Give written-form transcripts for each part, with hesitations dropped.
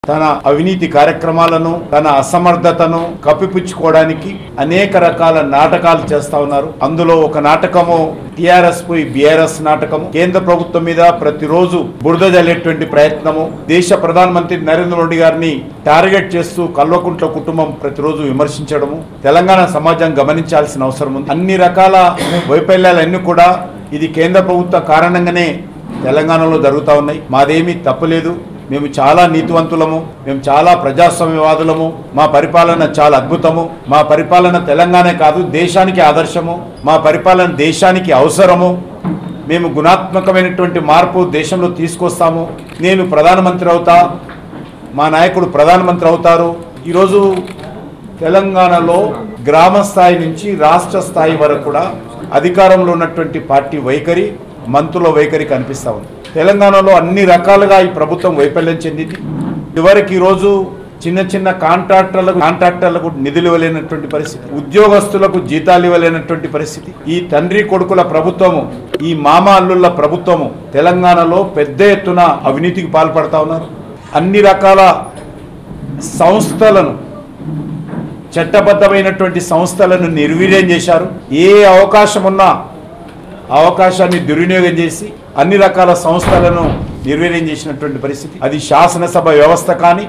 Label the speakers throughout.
Speaker 1: తన అవినీతి కార్యక్రమాలను తన అసమర్థతను కప్పిపుచ్చుకోవడానికి అనేక రకాల నాటకాలు చేస్తా ఉన్నారు. అందులో ఒక నాటకము టిఆర్ఎస్ పోయి బిఆర్ఎస్ నాటకము, కేంద్ర ప్రభుత్వం మీద ప్రతిరోజు బురద జల్లేటువంటి ప్రయత్నము, దేశ ప్రధానమంత్రి నరేంద్ర మోడీ గారిని టార్గెట్ చేస్తూ కల్వకుంట్ల కుటుంబం ప్రతిరోజు విమర్శించడము తెలంగాణ సమాజం గమనించాల్సిన అవసరం ఉంది. అన్ని రకాల వైఫల్యాలన్నీ కూడా ఇది కేంద్ర ప్రభుత్వ కారణంగానే తెలంగాణలో జరుగుతూ ఉన్నాయి. మాదేమీ తప్పులేదు. మేము చాలా నీతివంతులము, మేము చాలా ప్రజాస్వామ్యవాదులము, మా పరిపాలన చాలా అద్భుతము, మా పరిపాలన తెలంగాణ కాదు దేశానికి ఆదర్శము, మా పరిపాలన దేశానికి అవసరము, మేము గుణాత్మకమైనటువంటి మార్పు దేశంలో తీసుకొస్తాము, నేను ప్రధానమంత్రి అవుతా, మా నాయకుడు ప్రధానమంత్రి అవుతారు. ఈరోజు తెలంగాణలో గ్రామ స్థాయి నుంచి రాష్ట్ర స్థాయి వరకు కూడా అధికారంలో ఉన్నటువంటి పార్టీ వైఖరి, మంత్రుల వైఖరి కనిపిస్తూ ఉంది. తెలంగాణలో అన్ని రకాలుగా ఈ ప్రభుత్వం వైఫల్యం చెందింది. చివరికి ఈరోజు చిన్న చిన్న కాంట్రాక్టర్లకు నిధులు ఇవ్వలేనటువంటి పరిస్థితి, ఉద్యోగస్తులకు జీతాలు ఇవ్వలేనటువంటి పరిస్థితి. ఈ తండ్రి కొడుకుల ప్రభుత్వము, ఈ మామ అల్లుళ్ళ ప్రభుత్వము తెలంగాణలో పెద్ద ఎత్తున అవినీతికి పాల్పడతా ఉన్నారు. అన్ని రకాల సంస్థలను, చట్టబద్ధమైనటువంటి సంస్థలను నిర్వీర్యం చేశారు. ఏ అవకాశం ఉన్నా అవకాశాన్ని దుర్వినియోగం చేసి అన్ని రకాల సంస్థలను నిర్వీర్యం చేసినటువంటి పరిస్థితి. అది శాసనసభ వ్యవస్థ కానీ,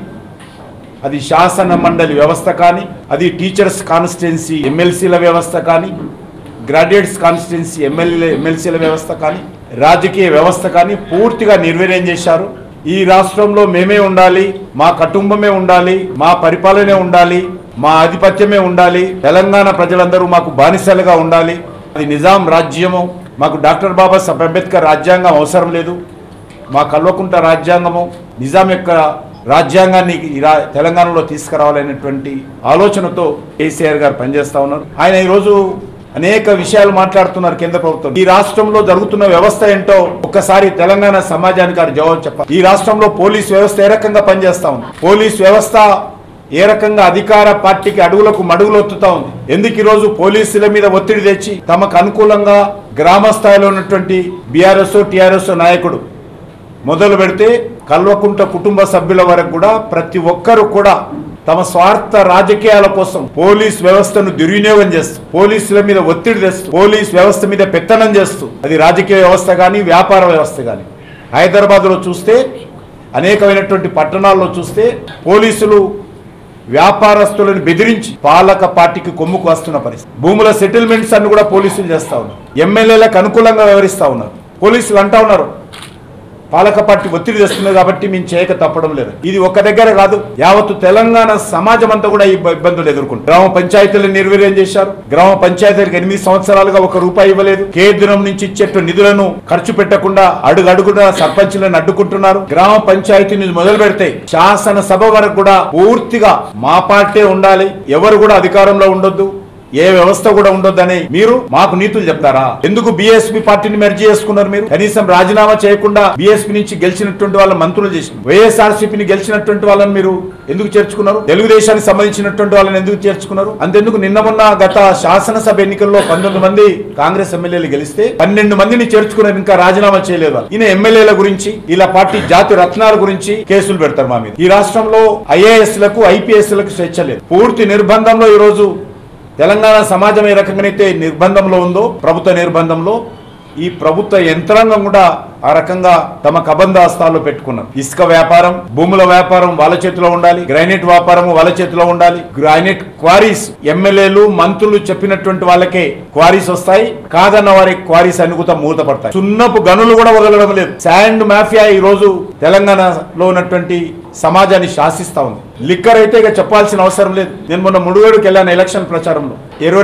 Speaker 1: అది శాసన మండలి వ్యవస్థ కానీ, అది టీచర్స్ కాన్స్టిట్యున్సీ ఎమ్మెల్సీల వ్యవస్థ కానీ, గ్రాడ్యుయేట్స్ కాన్స్టిట్యున్సీ ఎమ్మెల్సీల వ్యవస్థ కానీ, రాజకీయ వ్యవస్థ కానీ పూర్తిగా నిర్వీర్యం చేశారు. ఈ రాష్ట్రంలో మేమే ఉండాలి, మా కుటుంబమే ఉండాలి, మా పరిపాలనే ఉండాలి, మా ఆధిపత్యమే ఉండాలి, తెలంగాణ ప్రజలందరూ మాకు బానిసలుగా ఉండాలి, అది నిజాం రాజ్యము, మాకు డాక్టర్ బాబాసాహెబ్ అంబేద్కర్ రాజ్యాంగం అవసరం లేదు, మా కల్వకుంట్ల రాజ్యాంగము నిజాం యొక్క రాజ్యాంగాన్ని తెలంగాణలో తీసుకురావాలనేటువంటి ఆలోచనతో కేసీఆర్ గారు పనిచేస్తా ఉన్నారు. ఆయన ఈరోజు అనేక విషయాలు మాట్లాడుతున్నారు. కేంద్ర ప్రభుత్వం ఈ రాష్ట్రంలో జరుగుతున్న వ్యవస్థ ఏంటో ఒక్కసారి తెలంగాణ సమాజానికి జవాబు చెప్పాలి. ఈ రాష్ట్రంలో పోలీస్ వ్యవస్థ ఏ రకంగా పనిచేస్తా ఉంది, పోలీస్ వ్యవస్థ ఏ రకంగా అధికార పార్టీకి అడుగులకు మడుగులు ఒత్తుతా ఉంది, ఎందుకు ఈరోజు పోలీసుల మీద ఒత్తిడి తెచ్చి తమకు అనుకూలంగా గ్రామ స్థాయిలో ఉన్నటువంటి బీఆర్ఎస్ టీఆర్ఎస్ నాయకుడు మొదలు పెడితే కల్వకుంట్ల కుటుంబ సభ్యుల వరకు కూడా ప్రతి ఒక్కరు కూడా తమ స్వార్థ రాజకీయాల కోసం పోలీస్ వ్యవస్థను దుర్వినియోగం చేస్తూ, పోలీసుల మీద ఒత్తిడి తెస్తూ, పోలీస్ వ్యవస్థ మీద పెత్తనం చేస్తూ, అది రాజకీయ వ్యవస్థ కానీ వ్యాపార వ్యవస్థ కానీ, హైదరాబాద్లో చూస్తే అనేకమైనటువంటి పట్టణాల్లో చూస్తే పోలీసులు వ్యాపారస్తులను బెదిరించి పాలక పార్టీకి కొమ్ముకు వస్తున్న పరిస్థితి. భూముల సెటిల్మెంట్స్ అన్ని కూడా పోలీసులు చేస్తా ఉన్నారు. ఎమ్మెల్యేలకు అనుకూలంగా వ్యవహరిస్తా ఉన్నారు. పోలీసులు అంటా ఉన్నారు పాలక పార్టీ ఒత్తిడి చేస్తున్నారు కాబట్టి మేము చేయక తప్పడం లేదు. ఇది ఒక దగ్గర కాదు, యావత్తు తెలంగాణ సమాజం అంతా కూడా ఈ ఇబ్బందులు ఎదుర్కొంటారు. గ్రామ పంచాయతీలను నిర్వీర్యం చేశారు. గ్రామ పంచాయతీలకు 8 సంవత్సరాలుగా 1 రూపాయి ఇవ్వలేదు. కేంద్రం నుంచి ఇచ్చేట్టు నిధులను ఖర్చు పెట్టకుండా అడుగడుగునా సర్పంచులను అడ్డుకుంటున్నారు. గ్రామ పంచాయతీ నుంచి మొదలు పెడితే శాసనసభ వరకు కూడా పూర్తిగా మా పార్టీ ఉండాలి, ఎవరు కూడా అధికారంలో ఉండొద్దు, ఏ వ్యవస్థ కూడా ఉండొద్దని మీరు మాకు నీతులు చెప్తారా? ఎందుకు బీఎస్పీ పార్టీని మెర్జీ చేసుకున్నారు? మీరు కనీసం రాజీనామా చేయకుండా బీఎస్పీ నుంచి గెలిచినటువంటి వాళ్ళ మంత్రులు చేసిన వైఎస్ఆర్సీపీని గెలిచినటువంటి వాళ్ళని మీరు ఎందుకు చేర్చుకున్నారు? తెలుగుదేశానికి సంబంధించినటువంటి వాళ్ళని ఎందుకు చేర్చుకున్నారు? అంతెందుకు నిన్న మొన్న గత శాసనసభ ఎన్నికల్లో 19 మంది కాంగ్రెస్ ఎమ్మెల్యేలు గెలిస్తే 12 మందిని చేర్చుకున్నారు, ఇంకా రాజీనామా చేయలేదు. ఈయన ఎమ్మెల్యేల గురించి, ఇలా పార్టీ జాతి రత్నాల గురించి కేసులు పెడతారు మా మీద. ఈ రాష్ట్రంలో ఐఏఎస్ లకు ఐపీఎస్ లకు స్వేచ్ఛ లేదు. పూర్తి నిర్బంధంలో ఈరోజు తెలంగాణ సమాజం ఏ రకంగానైతే నిర్బంధంలో ఉందో, ప్రభుత్వ నిర్బంధంలో, ఈ ప్రభుత్వ యంత్రాంగం కూడా ఆ రకంగా తమ కబంధ హస్తాల్లో పెట్టుకున్నారు. ఇసుక వ్యాపారం, భూముల వ్యాపారం వాళ్ళ చేతిలో ఉండాలి, గ్రానైట్ వ్యాపారం వాళ్ళ చేతిలో ఉండాలి. గ్రానైట్ క్వారీస్ ఎమ్మెల్యేలు మంత్రులు చెప్పినటువంటి వాళ్ళకే క్వారీస్ వస్తాయి, కాదన్న వారికి క్వారీస్ అన్ని మూతపడతాయి. సున్నపు గనులు కూడా వదలడం లేదు. శాండ్ మాఫియా ఈ రోజు తెలంగాణలో ఉన్నటువంటి సమాజాన్ని శాసిస్తా ఉంది. లిక్కర్ అయితే ఇక చెప్పాల్సిన అవసరం లేదు. నేను మొన్న ముడుగోడుకి వెళ్ళాను ఎలక్షన్ ప్రచారంలో.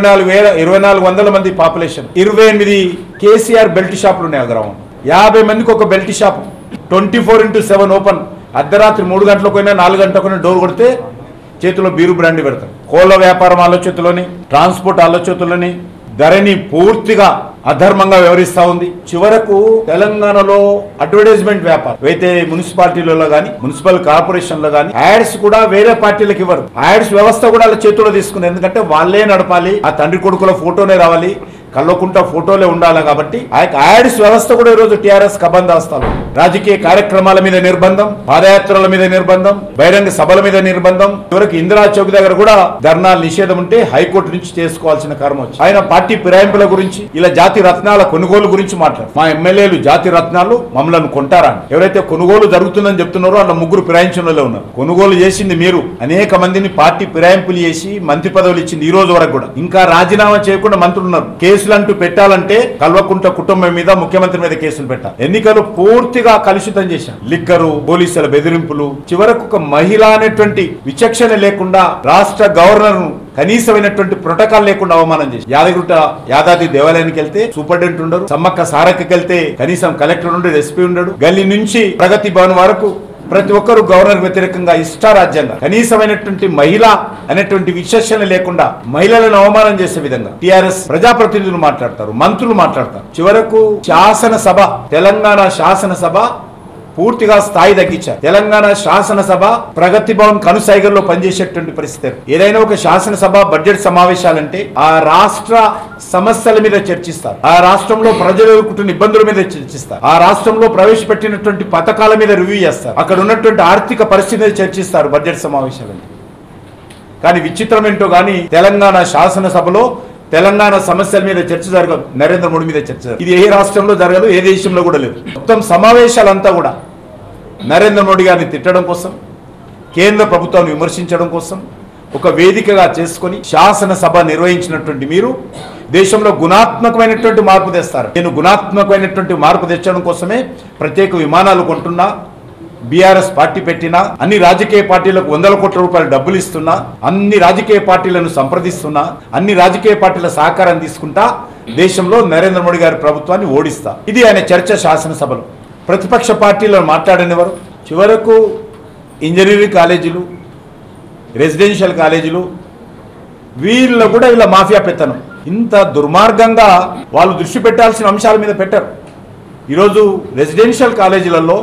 Speaker 1: 24,400 మంది పాపులేషన్, 28 కేసీఆర్ బెల్ట్ షాపులు ఉన్నాయి ఆ గ్రామం. 50 మందికి ఒక బెల్ట్ షాప్, 24/7 ఓపెన్. అర్ధరాత్రి 3 గంటలకు పోయినా 4 గంటలకు పోయినా డోర్ కొడితే చేతిలో బీరు బ్రాండీ పెడతారు. కోళ్ళ వ్యాపారం ఆలోచనలోని, ట్రాన్స్పోర్ట్ ఆలోచనలోని, ధరణి పూర్తిగా అధర్మంగా వ్యవహరిస్తా ఉంది. చివరకు తెలంగాణలో అడ్వర్టైజ్మెంట్ వ్యాపారం అయితే మున్సిపాలిటీలలో గానీ, మున్సిపల్ కార్పొరేషన్లో గానీ యాడ్స్ కూడా వేరే పార్టీలకు ఇవ్వరు. యాడ్స్ వ్యవస్థ కూడా వాళ్ళ చేతుల్లో తీసుకున్నారు. ఎందుకంటే వాళ్ళే నడపాలి, ఆ తండ్రి కొడుకుల ఫోటోనే రావాలి, కల్వకుంట ఫోటోలే ఉండాలి కాబట్టి ఆ యాడ్స్ వ్యవస్థ కూడా ఈరోజు టీఆర్ఎస్ కబందాస్తాలు. రాజకీయ కార్యక్రమాల మీద నిర్బంధం, పాదయాత్రల మీద నిర్బంధం, బహిరంగ సభల మీద నిర్బంధం, చివరికి ఇందిరా చౌక్ దగ్గర కూడా ధర్నాల నిషేధం ఉంటే హైకోర్టు నుంచి చేసుకోవాల్సిన కారణం వచ్చి ఆయన పార్టీ ఫిరాయింపుల గురించి, ఇలా జాతి రత్నాల కొనుగోలు గురించి మాట్లాడు. మా ఎమ్మెల్యేలు జాతి రత్నాలు మమ్మల్ని కొంటారా? ఎవరైతే కొనుగోలు జరుగుతుందని చెప్తున్నారో అలా 3 ఫిరాయించడంలో ఉన్నారు. కొనుగోలు చేసింది మీరు. అనేక మందిని పార్టీ ఫిరాయింపులు చేసి మంత్రి పదవులు ఇచ్చింది ఈ రోజు వరకు కూడా. ఇంకా రాజీనామా చేయకుండా మంత్రులు ఉన్నారు. కేసులు అంటూ పెట్టాలంటే కల్వకుంట కుటుంబం మీద, ముఖ్యమంత్రి మీద కేసులు పెట్టాలి. ఎన్నికలు పూర్తిగా కలుషితం చేశారు. లిక్కరు, పోలీసుల బెదిరింపులు, చివరకు ఒక మహిళ అనేటువంటి విచక్షణ లేకుండా రాష్ట్ర గవర్నర్ కనీసమైనటువంటి ప్రోటోకాల్ లేకుండా అవమానం చేసి, యాదాద్రి దేవాలయానికి వెళ్తే సూపరింటెండెంట్ ఉండరు, సమ్మక్క సారక్కకి వెళ్తే కనీసం కలెక్టర్ ఉండడు, ఎస్పీ ఉండడు, గల్లీ నుంచి ప్రగతి భవన్ వరకు ప్రతి ఒక్కరు గవర్నర్ వ్యతిరేకంగా ఇష్టారాజ్యంగా కనీసమైనటువంటి మహిళ అనేటువంటి విచక్షణ లేకుండా మహిళలను అవమానం చేసే విధంగా టీఆర్ఎస్ ప్రజాప్రతినిధులు మాట్లాడతారు, మంత్రులు మాట్లాడతారు. చివరకు శాసనసభ, తెలంగాణ శాసనసభ పూర్తిగా స్థాయి తగ్గించారు. తెలంగాణ శాసనసభ ప్రగతి భవన్ కనుసైగల్లో పనిచేసేటువంటి పరిస్థితి. ఏదైనా ఒక శాసనసభ బడ్జెట్ సమావేశాలంటే ఆ రాష్ట్ర సమస్యల మీద చర్చిస్తారు, ఆ రాష్ట్రంలో ప్రజలు ఎదుర్కొంటున్న ఇబ్బందుల మీద చర్చిస్తారు, ఆ రాష్ట్రంలో ప్రవేశపెట్టినటువంటి పథకాల మీద రివ్యూ చేస్తారు, అక్కడ ఉన్నటువంటి ఆర్థిక పరిస్థితి మీద చర్చిస్తారు బడ్జెట్ సమావేశాలంటే. కానీ విచిత్రం ఏంటో కానీ తెలంగాణ శాసనసభలో తెలంగాణ సమస్యల మీద చర్చ జరగదు, నరేంద్ర మోడీ మీద చర్చ జరగదు. ఇది ఏ రాష్ట్రంలో జరగదు, ఏ దేశంలో కూడా లేదు. మొత్తం సమావేశాలంతా కూడా నరేంద్ర మోడీ గారిని తిట్టడం కోసం, కేంద్ర ప్రభుత్వాన్ని విమర్శించడం కోసం ఒక వేదికగా చేసుకొని శాసనసభ నిర్వహించినటువంటి మీరు దేశంలో గుణాత్మకమైనటువంటి మార్పు తెస్తారు. నేను గుణాత్మకమైనటువంటి మార్పు తెచ్చడం కోసమే ప్రత్యేక విమానాలు కొంటున్నా, బీఆర్ఎస్ పార్టీ పెట్టినా, అన్ని రాజకీయ పార్టీలకు 100 కోట్ల రూపాయలు డబ్బులు ఇస్తున్నా, అన్ని రాజకీయ పార్టీలను సంప్రదిస్తున్నా, అన్ని రాజకీయ పార్టీల సహకారం తీసుకుంటా దేశంలో నరేంద్ర మోడీ గారి ప్రభుత్వాన్ని ఓడిస్తా. ఇది ఆయన చర్చ శాసనసభలో. ప్రతిపక్ష పార్టీలను మాట్లాడనివారు. చివరకు ఇంజనీరింగ్ కాలేజీలు, రెసిడెన్షియల్ కాలేజీలు, వీళ్ళ కూడా ఇలా మాఫియా పెత్తనం. ఇంత దుర్మార్గంగా వాళ్ళు దృష్టి పెట్టాల్సిన అంశాల మీద పెట్టారు. ఈరోజు రెసిడెన్షియల్ కాలేజీలలో,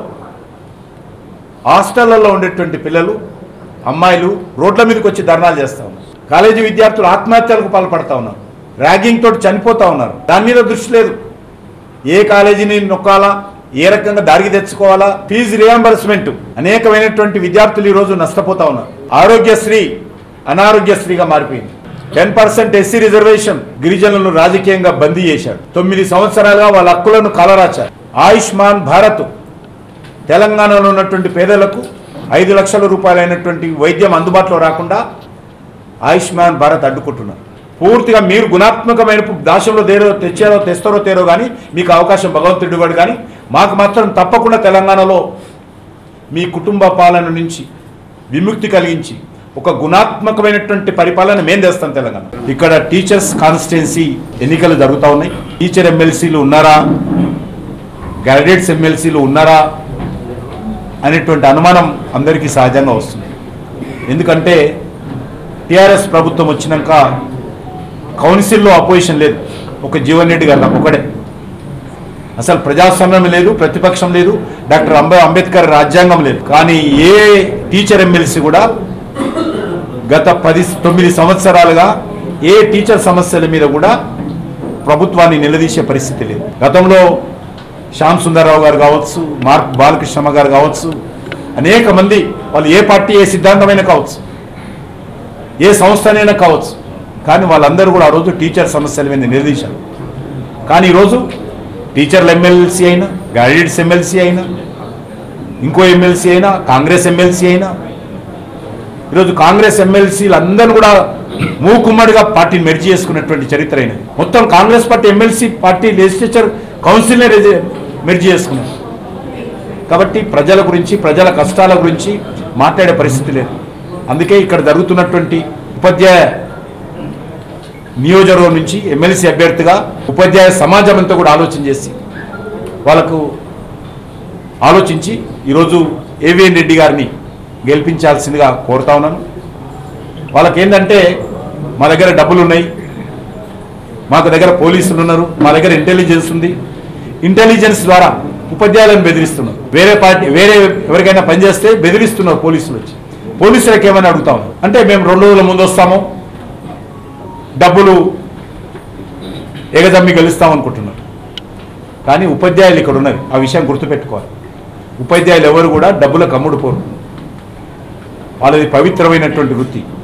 Speaker 1: హాస్టళ్లలో ఉండేటువంటి పిల్లలు, అమ్మాయిలు రోడ్ల మీదకి వచ్చి ధర్నాలు చేస్తూ ఉన్నారు. కాలేజీ విద్యార్థులు ఆత్మహత్యలకు పాల్పడతా ఉన్నారు, ర్యాగింగ్ తోటి చనిపోతా ఉన్నారు. దాని మీద దృష్టి లేదు. ఏ కాలేజీని నొక్కాలా, ఏ రకంగా దారికి తెచ్చుకోవాలా, ఫీజు రియంబర్స్మెంట్, అనేకమైనటువంటి విద్యార్థులు ఈరోజు నష్టపోతా ఉన్నారు. ఆరోగ్యశ్రీ అనారోగ్యశ్రీగా మారిపోయింది. 10% ఎస్సీ రిజర్వేషన్, గిరిజనులను రాజకీయంగా బందీ చేశాడు. 9 సంవత్సరాలుగా వాళ్ళ హక్కులను కాలరాచారు. ఆయుష్మాన్ భారత్, తెలంగాణలో ఉన్నటువంటి పేదలకు 5 లక్షల రూపాయలైనటువంటి వైద్యం అందుబాటులో రాకుండా ఆయుష్మాన్ భారత్ అడ్డుకుంటున్నారు. పూర్తిగా మీరు గుణాత్మకమైన దాశంలో తెస్తారో తేరో కానీ మీకు అవకాశం భగవంతుడి వాడు, కానీ మాకు మాత్రం తప్పకుండా తెలంగాణలో మీ కుటుంబ పాలన నుంచి విముక్తి కలిగించి ఒక గుణాత్మకమైనటువంటి పరిపాలన మేము తెస్తాం తెలంగాణ. ఇక్కడ టీచర్స్ కాన్స్టిట్యున్సీ ఎన్నికలు జరుగుతూ ఉన్నాయి. టీచర్ ఎమ్మెల్సీలు ఉన్నారా, గ్రాడ్యుయేట్స్ ఎమ్మెల్సీలు ఉన్నారా అనేటువంటి అనుమానం అందరికీ సహజంగా వస్తుంది. ఎందుకంటే టీఆర్ఎస్ ప్రభుత్వం వచ్చినాక కౌన్సిల్లో అపోజిషన్ లేదు, ఒక జీవన్ రెడ్డి గారు ఒకడే. అసలు ప్రజాస్వామ్యం లేదు, ప్రతిపక్షం లేదు, డాక్టర్ అంబేద్కర్ రాజ్యాంగం లేదు. కానీ ఏ టీచర్ ఎమ్మెల్సీ కూడా గత 9 సంవత్సరాలుగా ఏ టీచర్ సమస్యల మీద కూడా ప్రభుత్వాన్ని నిలదీసే పరిస్థితి లేదు. గతంలో శ్యామ్ సుందర్రావు గారు కావచ్చు, మార్క్ బాలకృష్ణ గారు కావచ్చు, అనేక మంది, వాళ్ళు ఏ పార్టీ ఏ సిద్ధాంతమైనా కావచ్చు, ఏ సంస్థనైనా కావచ్చు, కానీ వాళ్ళందరూ కూడా ఆ రోజు టీచర్ సమస్యల మీద నిలదీశారు. కానీ ఈరోజు టీచర్ల ఎమ్మెల్సీ అయినా, గ్రాడ్యుయేట్స్ ఎమ్మెల్సీ అయినా, ఇంకో ఎమ్మెల్సీ అయినా, కాంగ్రెస్ ఎమ్మెల్సీ అయినా, ఈరోజు కాంగ్రెస్ ఎమ్మెల్సీలు అందరూ కూడా మూకుమ్మడిగా పార్టీని మెర్జీ చేసుకున్నటువంటి చరిత్ర అయినది. మొత్తం Congress party MLC party legislature కౌన్సిల్నే మెర్జీ చేసుకున్నారు. కాబట్టి ప్రజల గురించి, ప్రజల కష్టాల గురించి మాట్లాడే పరిస్థితి లేదు. అందుకే ఇక్కడ జరుగుతున్నటువంటి ఉపాధ్యాయ నియోజకవర్గం నుంచి ఎమ్మెల్సీ అభ్యర్థిగా ఉపాధ్యాయ సమాజం అంతా కూడా ఆలోచించి ఈరోజు ఏవిఎన్ రెడ్డి గారిని గెలిపించాల్సిందిగా కోరుతా ఉన్నాను. వాళ్ళకేంటంటే మా దగ్గర డబ్బులు ఉన్నాయి, మాకు దగ్గర పోలీసులు ఉన్నారు, మా దగ్గర ఇంటెలిజెన్స్ ఉంది, ఇంటెలిజెన్స్ ద్వారా ఉపాధ్యాయులను బెదిరిస్తున్నారు. వేరే ఎవరికైనా పనిచేస్తే బెదిరిస్తున్నారు పోలీసులు వచ్చి. పోలీసులకు ఏమైనా అడుగుతాము అంటే మేము 2 రోజుల ముందు వస్తాము, డబ్బులు ఎగదమ్మి గెలుస్తామనుకుంటున్నారు. కానీ ఉపాధ్యాయులు ఇక్కడ ఉన్నారు, ఆ విషయం గుర్తుపెట్టుకోవాలి. ఉపాధ్యాయులు ఎవరు కూడా డబ్బులకు అమ్ముడుపోరు, వాళ్ళది పవిత్రమైనటువంటి వృత్తి.